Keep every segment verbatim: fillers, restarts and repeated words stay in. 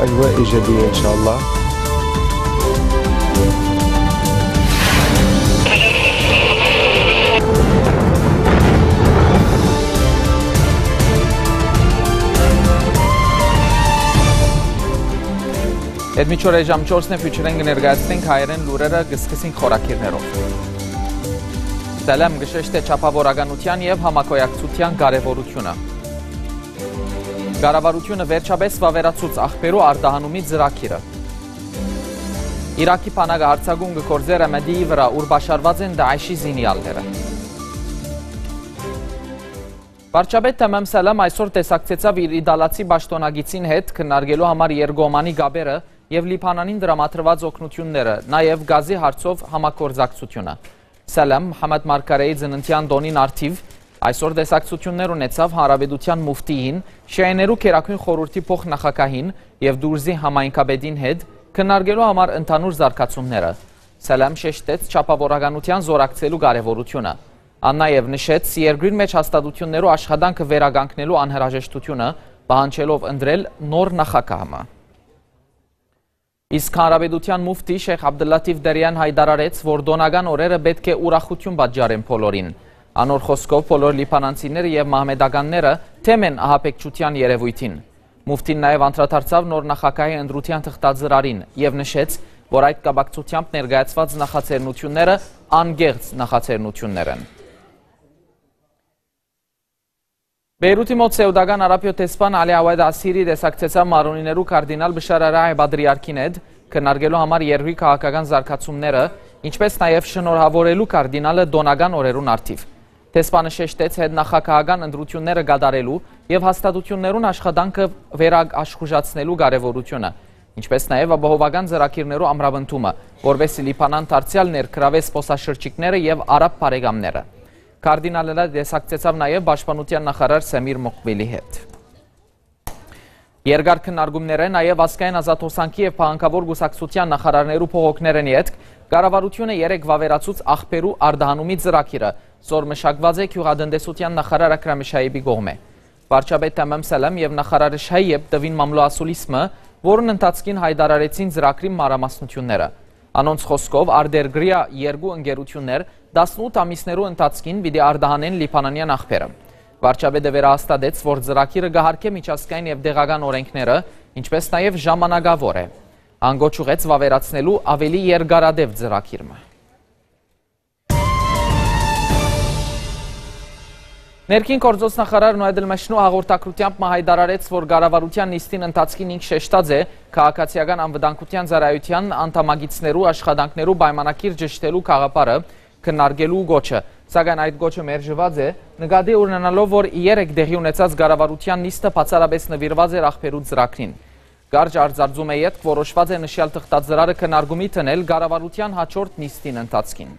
أجواء إيجابية إن شاء الله. Edmiçor ejam չորսն է ֆյուչերեն կներկայացնենք հայերեն լուրերը գսկսենք խորակիրներով։ Սելեմ գշեշտ է չափավորականության և համակոյակցության կարևորությունը։ Կառավարությունը վերջապես վավերացուց աղբերու արտահանումի ծրագիրը։ Իրաքի բանակը հարձակում կգործի Ռամադիի վրա, ուր բաշարված են Դաեշի զինյալները։ Վարչապետ Թեմեմ Սելեմ այսօր տեսակցեցավ իր իդալացի պաշտոնագիտին հետ քննարկելու համար երկկողմանի գաբերը և Լիբանանին դրամատրված օգնությունները, նաև գազի հարցով համագործակցությունը։ Սելեմ Մուհամմեդ Մարկարեի ծննդյան տոնին առթիվ այսօր տեսակցություններ ունեցավ Հանրապետության մուֆտիին, Շիաներու Քերակույն խորհրդի փոխնախագահին և Դուրզի համայնքապետին հետ քննարկելու համար ընդհանուր զարգացումները։ Սելեմ շեշտեց չափավորականության զորակցելու կարևորությունը։ Ան նաև նշեց երկրի մեջ հաստատություններու աշխատանքը վերականգնելու անհրաժեշտությունը, պահանջելով ընտրել նոր նախագահը։ Իսկ Հանրապետության մուֆտի Շեյխ Աբդուլլաթիֆ Դերյան հայտարարեց, որ տոնական օրերը պետք է ուրախություն պատճառեն բոլորին։ Անոր խոսքով բոլոր լիբանանցիները և մահմեդականները թեմ են ահաբեկչության երևույթին։ Մուֆտին նաև անդրադարձավ նոր նախագահի ընտրության թղթածրարին և նշեց, որ այդ կապակցությամբ ներկայացված նախաձեռնությունները անգեղծ նախաձեռնություններ են։ Բեյրութի մոտ սեուդական Արաբիո տեսփան Ալի Ավադ Ասիրի տեսակցեցավ Մարոնիներու կարդինալ Բշար Արայ Բադրիարքին հետ քննարկելու համար երկրի քաղաքական զարգացումները, ինչպես նաև շնորհավորելու կարդինալը տոնական օրերուն առթիվ։ Տեսփանը շեշտեց հետնախագահական ընտրությունները կատարելու և հաստատություններուն աշխատանքը վերաաշխուժացնելու կարևորությունը, ինչպես նաև ապահովական ծրագիրներու ամրապնդումը, որպեսզի Լիբանան դարձյալ ներգրավե զբոսաշրջիկները և արաբ բարեկամները։ Կարդինալը տեսակցեցավ նաև պաշտպանության նախարար Սեմիր Մոկբելի հետ։ Երկար քննարկումները նաև ազգային ազատհոսանքի և փաղաքավոր կուսակցության նախարարներու փողոքներն հետ կառավարությունը երեք վավերացուց աղբերու արտահանումի ծրագիրը, որ մշակված է գյուղատնտեսության նախարար Աքրամ Շայիբի կողմէ։ Վարչապետ Թեմեմ Սելեմ և նախարար Շայիբ Տվին Մամլոասուլիսմը, որն ընթացքին հայտարարեցին ծրագրի մանրամասնությունները։ Անոնց խոսքով արտերկրյա երկու ընկերություններ տասնութ ամիսներու ընթացքին պիտի արտահանեն լիբանանյան աղբերը։ Վարչապետը վերահաստատեց, որ ծրագիրը կհարկե միջազգային և տեղական օրենքները, ինչպես նաև ժամանակավոր է։ Ան գոչ ուղեց վավերացնելու ավելի երկարատև ծրագիրը։ Ներքին գործոց նախարար Նոեդ Էլ-Մաշնու հաղորդակցությամբ հայտարարեց, որ կառավարության նիստին ընթացքին ինք շեշտած է քաղաքացիական անվտանգության ծառայության անդամակիցներու աշխատանքներու պայմանագիր ճշտելու գաղափարը քննարկելու գոչը, սակայն այդ գոչը մերժված է, նկատի ունենալով, որ երեք տեղի ունեցած կառավարության նիստը բացառապես նվիրված էր աղբերու ծրագրին։ Կարճ արձարծում է ետք որոշված է նշյալ թղթածրարը քննարկումի տնել կառավարության հաջորդ նիստին ընթացքին։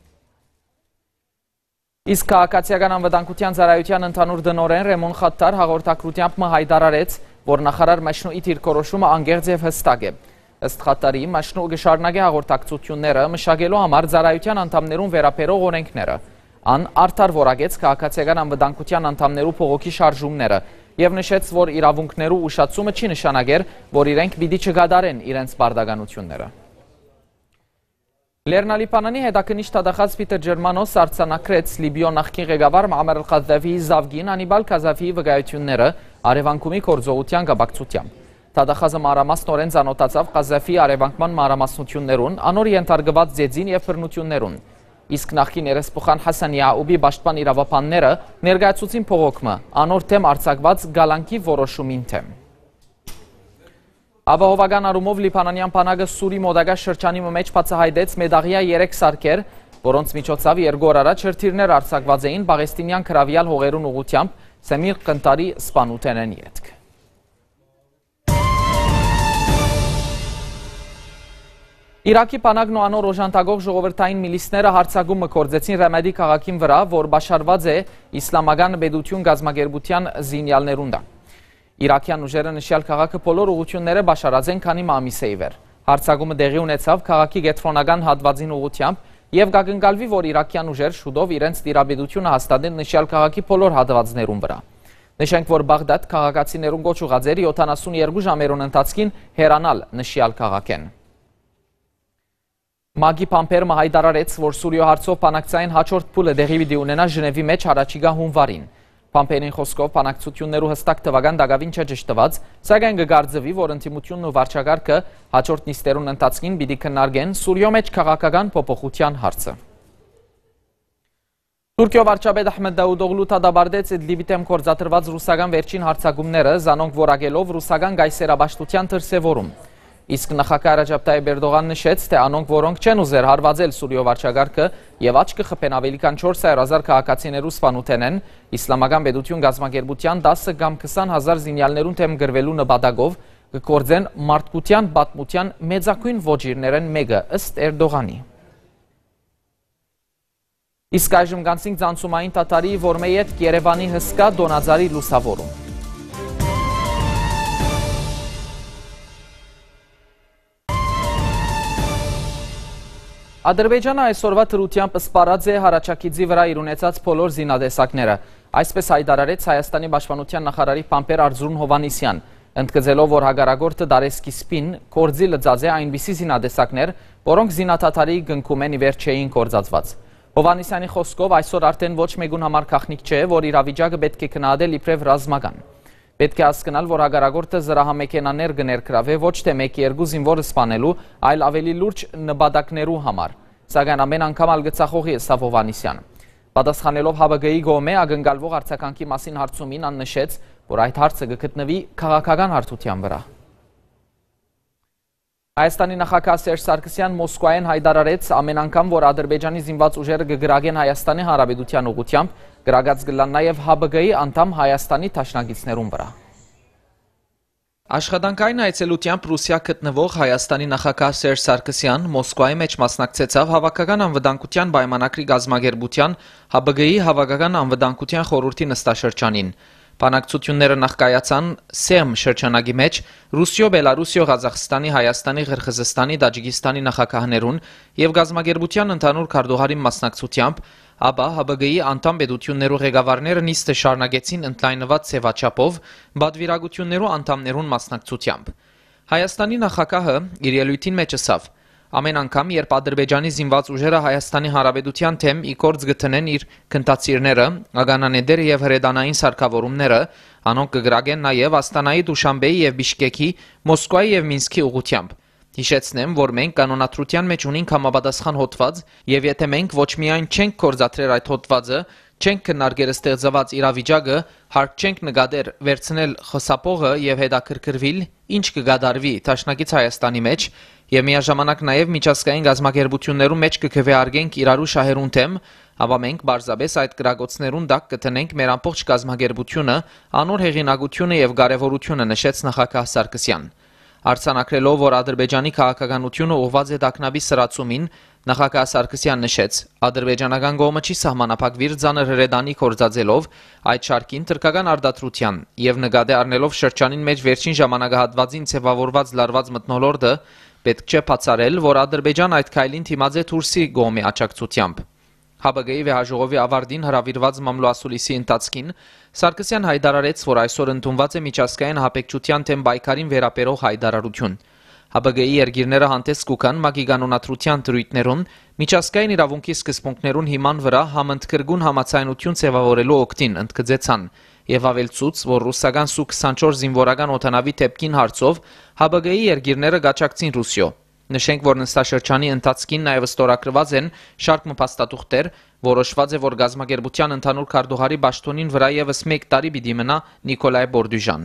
Իսկ քաղաքացիական անվտանգության ծառայության ընդհանուր տնօրեն Ռեմոն Խաթար հաղորդակցությամբ հայտարարեց, որ նախարար Մաշնուի դիրքորոշումը անկեղծ և հստակ է։ Ըստ Խաթարի, Մաշնու կշարունակի հաղորդակցությունները մշակելու համար ծառայության անդամներուն վերաբերող օրենքները։ Ան արդար որակեց քաղաքացիական անվտանգության անդամներու փողոքի շարժումները և նշեց, որ իրավունքներու ուշացումը չի նշանակեր, որ իրենք պիտի չկատարեն իրենց պարտականությունները։ Լեռնալիբանանի հետաքննիչ դատախազ Պիտեր Ջերմանոս արձանագրեց Լիբիո նախկին ղեկավար Մուամմար Ղադաֆիի զավգին Անիբալ Քազաֆիի վկայությունները արևանկումի գործողության կապակցությամբ։ Դատախազը մանրամասնորեն ծանոթացավ Ղազաֆիի արևանկման մանրամասնություններուն, անոր ենթարկված ձեծին և բռնություններուն։ Իսկ նախկին երեսփոխան Հասան Յաուբի պաշտպան իրավաբանները ներկայացուցին փողոքը, անոր թեմ արձակված գալանքի որոշումին թեմ։ Ապահովական առումով Լիբանանյան բանակը Սուրի մոտակա շրջանի մեջ բացահայտեց մետաղյա երեք սարքեր, որոնց միջոցով երկու օր առաջ հրթիռներ արձակված էին պաղեստինյան քրավյալ հողերուն ուղղությամբ Սեմիր Կնտարի սպանութենեն ետք։ Իրաքի բանակն ու անոր օժանդակող ժողովրդային միլիսները հարձակումը կործեցին Ռամադի քաղաքին վրա, որ բաշարված է իսլամական պետություն գազམ་ագերբության զինյալներուն տակ։ Իրաքյան ուժերը նշյալ քաղաքը բոլոր ուղղությունները բաշարած են, քանի ամիս է ի վեր։ Հարձակումը տեղի ունեցավ քաղաքի կենտրոնական հատվածին ուղղությամբ և կակնկալվի, որ իրաքյան ուժեր շուտով իրենց տիրապետությունը հաստատեն նշյալ քաղաքի բոլոր հատվածներուն վրա։ Նշենք, որ Բաղդադ քաղաքացիներուն գոչուած էր յոթանասունյերկու ժամերուն ընթացքին հեռանալ նշյալ քաղաքեն։ Մագի Պամպերմը հայտարարեց, որ Սուրիո հարցով բանակցային հաջորդ փուլը դեղի պիտի ունենա Ժնևի մեջ առաջիկա հունվարին։ Պամպերին խոսքով բանակցություններու հստակ թվական դակավին չէ ճշտված, սակայն կգարձվի, որ ընդդիմությունն ու վարչակարգը հաջորդ նիստերուն ընթացքին պիտի քննարկեն Սուրիո մեջ քաղաքական փոփոխության հարցը։ Թուրքիո վարչապետ Ահմեդ Դավուդօղլու դադարեցրեց Իդլիբի դեմ գործադրված ռուսական վերջին հարձակումները, զանոնք որակելով ռուսական գայսերաբաշխության դրսևորում։ Իսկ նախագահ Ռաջեփ Տայիպ Էրդողան նշեց, թե անոնք, որոնք չեն ուզեր հարվածել Սուրիո վարչակարգը եւ աչքը խփեն ավելի քան չորս հարյուր հազար քաղաքացիներու սպանութեն են, իսլամական պետություն գազམ་ակերպության դասը կամ քսան հազար զինյալներուն դեմ գրվելու նպատակով կգործեն մարդկության պատմության մեծակույն ոճիրներեն մեկը, ըստ Էրդողանի։ Իսկ այժմ կանցինք ցանցումային տատարի, որ մեյ հետ Երևանի հսկա Դոնաձարի լուսավորում։ Ադրբեջանը այսօրվա թրությամբ սպառած է հարաճակիցի վրա իր ունեցած բոլոր զինատեսակները։ Այսպես հայտարարեց Հայաստանի պաշտպանության նախարարի Պամպեր Արզրուն Հովանիսյան, ընդգծելով, որ հակառակորդը դարեսկիզբին կորձի լծած է այնպիսի զինատեսակներ, որոնք զինադադարի գնքում են ի վերջ չէին կործածված։ Հովանիսյանի խոսքով այսօր արդեն ոչ մեկուն համար գաղտնիք չէ, որ իրավիճակը պետք է քննադել իբրև ռազմական։ Պետք է հասկանալ, որ հակառակորդը զրահամեքենաներ կներգրավե ոչ թե մեկ-երկու զինվորը սպանելու, այլ ավելի լուրջ նպատակներու համար։ Սակայն ամեն անգամ ալգծախողի է սա Հովանիսյանը։ Պատասխանելով Հ B G-ի կողմէ ակնկալվող արձագանքի մասին հարցումին, ան նշեց, որ այդ հարցը կգտնվի քաղաքական հարթության վրա։ Հայաստանի նախագահ Սերժ Սարգսյան Մոսկվայեն հայտարարեց ամեն անգամ, որ Ադրբեջանի զինված ուժերը կգրագեն Հայաստանի Հանրապետության ուղղությամբ, գրագած կլան նաև Հ B G-ի անդամ Հայաստանի դաշնակիցներուն վրա։ Աշխատանքային այցելությամբ Ռուսիա գտնվող Հայաստանի նախագահ Սերժ Սարգսյան Մոսկվայի մեջ մասնակցեցավ Հավաքական անվտանգության պայմանագրի կազմակերպության Հ B G-ի Հավաքական անվտանգության խորհրդի նստաշրջանին։ Բանակցությունները նախկայացան Սերմ շրջանագի մեջ Ռուսիո, Բելարուսիո, Ղազախստանի, Հայաստանի, Ղրղզստանի, Տաջիկստանի նախագահներուն եւ գազམ་ակերպության ընդհանուր քարտուղարի մասնակցությամբ, ապա Հ B G-ի անդամ պետություններու ղեկավարները նիստը շարունակեցին ընդլայնված սևաչափով բادվիրագություններու անդամներուն մասնակցությամբ։ Հայաստանի նախագահը իր ելույթին մեջ ասավ. Ամեն անգամ, երբ Ադրբեջանի զինված ուժերը Հայաստանի Հանրապետության թեմ ի գործ գտնեն իր քննադատները, ագանանեդերը եւ հրետանային սարքավորումները, անոնք կգրագեն նաեւ Աստանայի, Դուշանբեի եւ Բիշկեկի, Մոսկվայի եւ Մինսկի ուղղությամբ։ Հիշեցնեմ, որ մենք կանոնադրության մեջ ունենք համապատասխան հոդված, եւ եթե մենք ոչ միայն չենք կորզատրել այդ հոդվածը, չենք քննարկել ստեղծված իրավիճակը, հարկ չենք նկատել վերցնել խսապողը եւ հետաքրքրվել, ինչ կգադարվի Դաշնակից Հայաստանի մեջ, եւ միաժամանակ նաեւ միջազգային գազམ་ակերպություններում մեջ կքվեարկենք իրարու շահերուն թեմ, ապա մենք բարձրապես այդ գրագոցներուն դակ կտնենք մեր ամբողջ գազམ་ակերպությունը, անոր հեղինակությունը եւ կարեւորությունը, նշեց նախագահ Սարգսյան։ Արձանագրելով, որ Ադրբեջանի քաղաքականությունը ուղղված է տագնապի սրացումին, նախագահ Սարգսյան նշեց. Ադրբեջանական կողմը չի սահմանափակվիր ծանր հրետանի կործածելով այդ շարքին թրքական արդարության եւ նկատի առնելով շրջանին մեջ վերջին ժամանակահատվածին ձևավորված լարված մթնոլորտը, պետք չէ բացառել, որ Ադրբեջան այդ քայլին դիմաց է Թուրքիի կողմի աջակցությամբ։ Հ B G-ի վեհաժողովի ավարտին հրավիրված մամլոասուլիսի ընթացքին Սարգսյան հայտարարեց, որ այսօր ընդունված է միջազգային հապեկչության թեմ պայքարին վերաբերող հայտարարություն։ Հ B G-ի երկիրները հանդես կուքան ՄԱԿ-ի կանոնադրության դրույթներուն միջազգային իրավունքի սկզբունքներուն հիման վրա համընդգրկուն համաձայնություն ձևավորելու օգտին, ընդգծեցան եւ ավելցուց, որ ռուսական Սու քսանչորս զինվորական օդանավի թեփքին հարցով Հ B G-ի երկիրները գաչակցին Ռուսիո։ Նշենք, որ նստաշրջանի ընթացքին նաև ստորագրված են շարք մփաստաթուղթեր, որոշված է, որ գազམ-ակերպության ընդհանուր քարտուղարի պաշտոնին վրա եւս մեկ տարի պիտի մնա Նիկոլայ Բորդյուժան։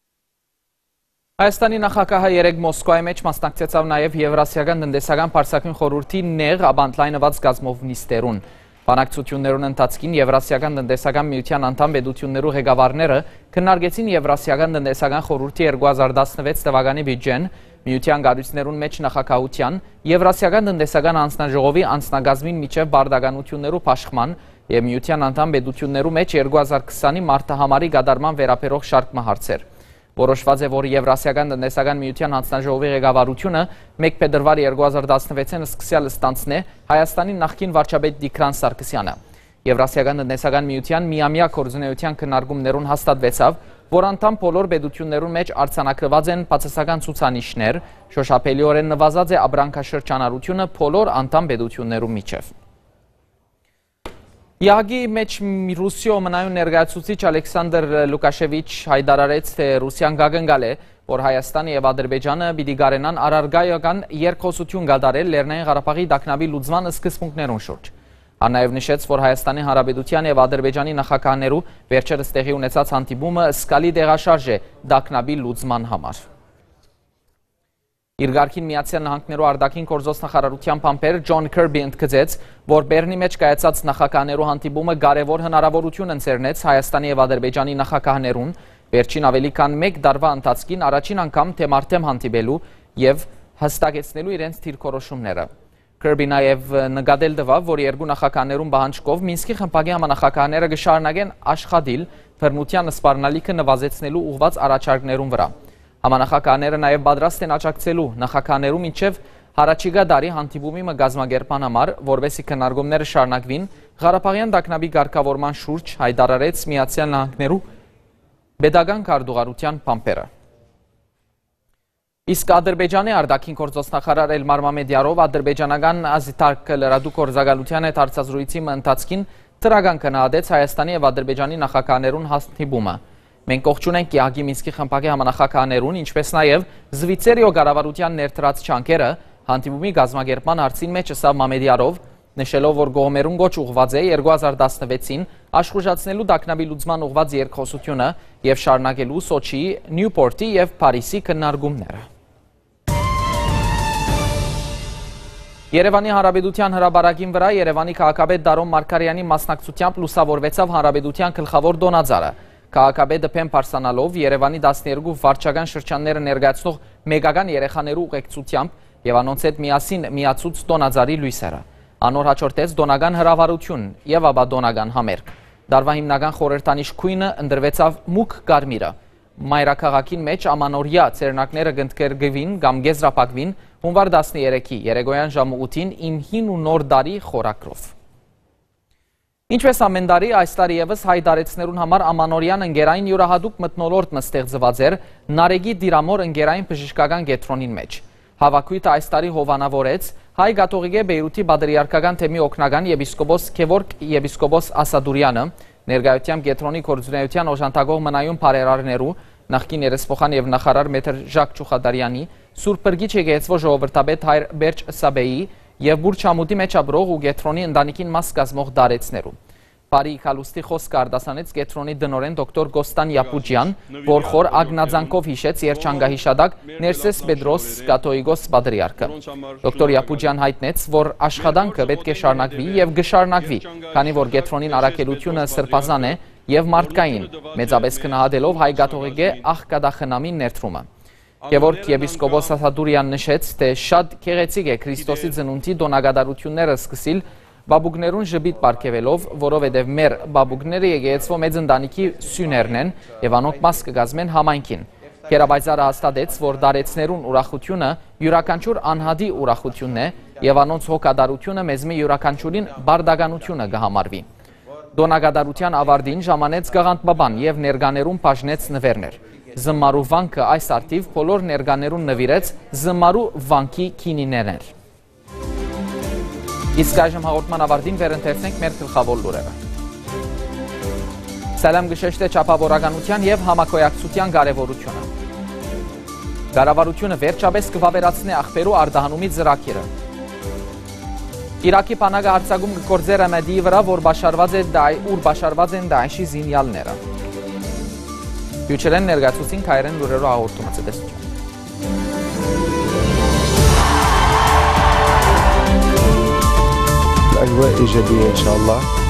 Հայաստանի նախագահը երեկ Մոսկվայի մեջ մասնակցեցավ նաև Եվրասիական տնտեսական փարսակին խորհրդի նեղ աբանտլայնված գազմով նիստերուն։ Բանակցություններուն ընթացքին Եվրասիական տնտեսական միության անդամ պետություններու ղեկավարները քննարկեցին Եվրասիական տնտեսական խորհրդի երկու հազար տասնվեց թվականի բյուջեն, միության գարույցներուն մեջ նախագահության, Եվրասիական տնտեսական անձնաժողովի անձնագազմին միջև բարդականություններու փաշխման եւ միության անդամ պետություններու մեջ երկու հազար քսանի մարտահամարի գդարման վերաբերող շարք հարցեր։ Որոշված է, որ Եվրասիական տնտեսական միության հանձնաժողովի ղեկավարությունը մեկ փետրվար երկու հազար տասնվեցին սկսյալ ստանցնե Հայաստանի նախկին վարչապետ Տիգրան Սարգսյանը։ Եվրասիական տնտեսական միության միամյա գործունեության քննարկումներուն հաստատվեցավ, որ անդամ բոլոր պետություններուն մեջ արձանագրված են բացասական ցուցանիշներ, շոշափելիորեն նվազած է ապրանքաշրջանառությունը բոլոր անդամ պետություններուն միջև։ Յագի մեջ Ռուսիո մնայուն ներկայացուցիչ Ալեքսանդր Լուկաշևիչ հայտարարեց, թե Ռուսիան գագնգալ է, որ Հայաստանը եւ Ադրբեջանը պիտի գարենան առարգայական երկխոսություն կատարել Լեռնային Ղարաբաղի տագնապի լուծման սկզբունքներուն շուրջ։ Ան նաև նշեց, որ Հայաստանի Հանրապետության եւ Ադրբեջանի նախագահներու վերջերս տեղի ունեցած հանդիպումը սկալի դեղաշարժ է տագնապի լուծման համար։ Իր գարքին Միացյալ Նահանգներու արտաքին գործոս նախարարության փամփեր Ջոն Քերբի ընդգծեց, որ Բեռնի մեջ կայացած նախագահներու հանդիպումը կարևոր հնարավորություն ընձեռնեց Հայաստանի եւ Ադրբեջանի նախագահներուն վերջին ավելի քան մեկ տարվա ընթացքին առաջին անգամ թեմարտեմ հանդիպելու եւ հստակեցնելու իրենց դիրքորոշումները։ Քերբի նաև նկատել տվավ, որ երկու նախագահներուն պահանջկով Մինսկի խմբակի համանախագահները կշարունակեն աշխատել բռնության սպառնալիքը նվազեցնելու ուղղված առաջարկներուն վրա։ Համանախագահները նաև պատրաստ են աջակցելու նախագահներու միջև հարաճիգա դարի հանդիպումի կազմակերպման համար, որովհետեւ քննարկումները շարունակվին Ղարաբաղյան տագնապի ղեկավարման շուրջ, հայտարարեց Միացյալ Նահանգներու պետական քարտուղարության փամփերը։ Իսկ Ադրբեջանի արտաքին գործոս նախարար Էլմար Մամեդյարով ադրբեջանական ազգանթարք լրատու գործակալության հետ հարցազրույցի ընթացքին դրական քննադեց Հայաստանի եւ Ադրբեջանի նախագահներուն հանդիպումը։ Մենք ողջունենք Յագի Մինսկի խմբակի համանախագահներուն, ինչպես նաև Զվիցերիո կառավարության ներդրած չանքերը հանդիպումի կազմակերպման հարցին մեջ ըստ Մամեդյարով, նշելով, որ գողմերուն գոչ ուղղված է երկու հազար տասնվեցին աշխուժացնելու տագնապի լուծման ուղղված երկխոսությունը եւ շարունակելու Սոչիի, Նյուպորտի եւ Փարիզի քննարկումները։ Երևանի Հանրապետության հրապարակին վրա Երևանի քաղաքապետ Դարոն Մարգարյանի մասնակցությամբ լուսավորվեցավ Հանրապետության գլխավոր դոնածառը։ Քաղաքապետը փեմ պարսանալով Երևանի տասներկու վարչական շրջանները ներկայացնող մեգական երեխաներու ուղեկցությամբ եւ անոնց հետ միասին միացուց դոնածառի լույսերը։ Անոր հաջորդեց դոնական հրավառություն եւ ապա դոնական համերգ։ Դարվա հիմնական խորհրդանիշ քույնը ընդրվեցավ մուգ կարմիրը։ Մայրաքաղաքին մեջ ամանորյա ցերնակները գնդկերգվին կամ գեզրափակվին հունվար տասներեքի երեկոյան ժամը ութին իմ հին ու նոր դարի խորակրով։ Ինչպես ամեն տարի, այս տարի ևս հայտարարեցներուն համար ամանորյան ընկերային յուրահատուկ մթնոլորտ ստեղծված էր Նարեգի Դիրամոր ընկերային բժշկական կենտրոնին մեջ։ Հավաքույթը այս տարի հովանավորեց հայ կաթողիկե Բեյրութի բադրիարքական թեմի օգնական եպիսկոպոս Քևորգ եպիսկոպոս Ասադուրյանը, ներկայությամբ կենտրոնի գործունեության օժանդակող մնայուն բարերարներու, նախկին երեսփոխան եւ նախարար մեթր Ժակ Չուխադարյանի, Սուրբ Բրգիչ եկեղեցվո ժողովրդապետ Հայր Բերջ Սաբեի եւ Բուրչամուտի մեջ ապրող ու կենտրոնի ընտանիքին մաս կազմող դարեցներու։ Բարի քալուստի խոսքը արտասանեց կենտրոնի դնորեն դոկտոր Գոստան Յապուջյան, որ խոր ագնաձանքով հիշեց երջանկահիշադակ Ներսես Պետրոս Կաթողիկոս Պատրիարքը։ Դոկտոր Յապուջյան հայտնեց, որ աշխատանքը պետք է շարունակվի եւ կշարունակվի, քանի որ կենտրոնին առաքելությունը սրբազան է եւ մարդկային, մեծապես գնահատելով հայ կաթողիկե աղքատախնամի ներդրումը։ Քևորգ եպիսկոպոս Ասադուրյան նշեց, թե շատ գեղեցիկ է Քրիստոսի ծնունդի դոնագադարությունները սկսիլ բաբուկներուն ժպիտ պարգևելով, որովհետև մեր բաբուկները եկեղեցվո մեծ ընտանիքի սյուներն են եւ անոնք մաս կգազմեն համայնքին։ Գերաբայծարը հաստատեց, որ դարեցներուն ուրախությունը յուրաքանչյուր անհատի ուրախությունն է եւ անոնց հոգադարությունը մեզ մի յուրաքանչյուրին բարդականությունը կհամարվի։ Դոնագադարության ավարտին ժամանեց գաղանտբաբան եւ ներկաներուն բաժնեց նվերներ։ Զմարու վանքը այս արդիվ բոլոր ներկաներուն նվիրեց զմարու վանքի քինիներներ։ Իսկ այժմ հաղորդման ավարտին վերընթերցնենք մեր գլխավոր լուրերը։ Սալամ գշեշտ է չափավորականության եւ համակոյակցության կարեւորությունը։ Կառավարությունը վերջապես կվավերացնի աղբերու արտահանումի ծրագիրը։ Իրաքի բանակը արձակում կգործի Ռամադիի վրա, որ բաշարված է ուր բաշարված են Դաեշի զինյալները։ Հյուչերեն ներկայացուցին հայերեն լուրերով հաղորդումը ցտեսություն։ أجواء إيجابية إن شاء الله.